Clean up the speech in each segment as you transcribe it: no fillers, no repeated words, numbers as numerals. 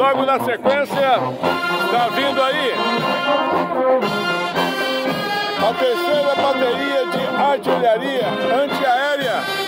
logo na sequência, está vindo aí a terceira bateria de artilharia antiaérea.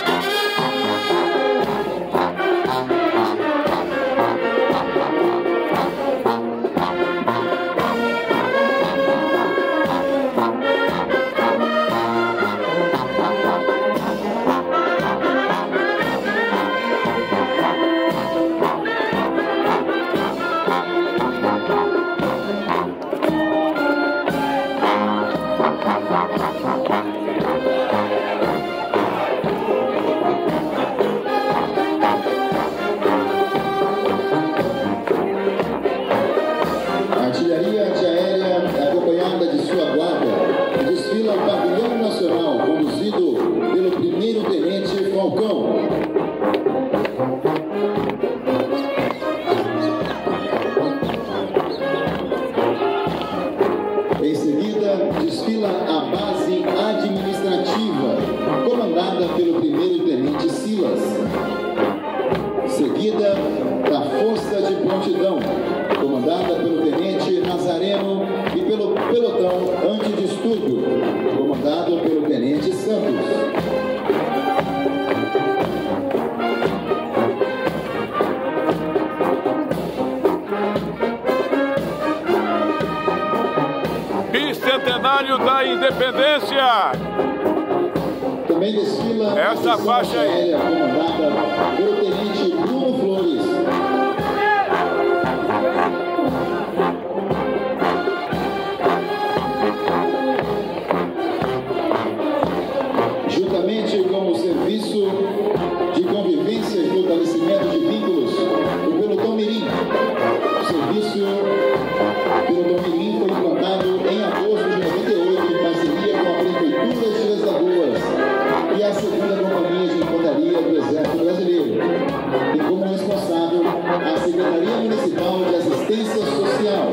Em seguida, desfila a base administrativa, comandada pelo primeiro-tenente Silas. Seguida, da Força de Prontidão, comandada pelo tenente Nazareno e pelo pelotão antidistúrbio, comandado pelo tenente Santos. Bicentenário da Independência. Também desfila essa faixa aí, comandada pelo tenente Bruno Flores. Juntamente com o Serviço de Convivência e Fortalecimento de Vínculos, o Pelotão Mirim. O Serviço Pelotão Mirim foi implantado em agosto de 98 em parceria com a Prefeitura de Três Lagoas e a segunda Companhia de Infantaria do Exército Brasileiro, e como responsável a Secretaria Municipal de Assistência Social.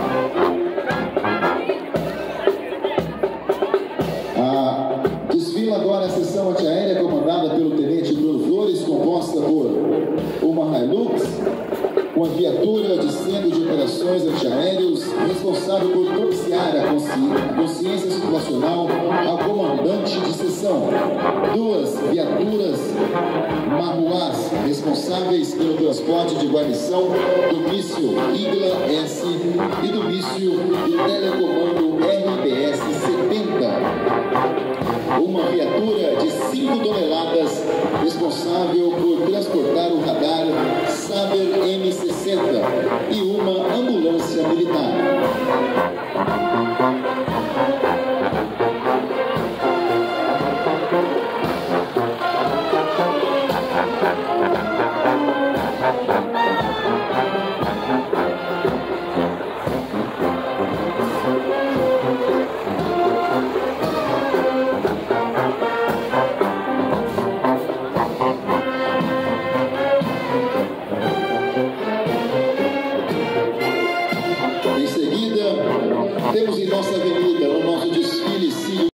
Desfila agora a seção antiaérea comandada pelo tenente Bruno Flores, composta por uma Hilux, uma viatura de Centro de Operações Antiaéreos, responsável por propiciar a consciência situacional ao comandante de seção. Duas viaturas Marruás, responsáveis pelo transporte de guarnição do míssil Igla-S e do míssil de telecomando RBS-70. Uma viatura de 5 toneladas, responsável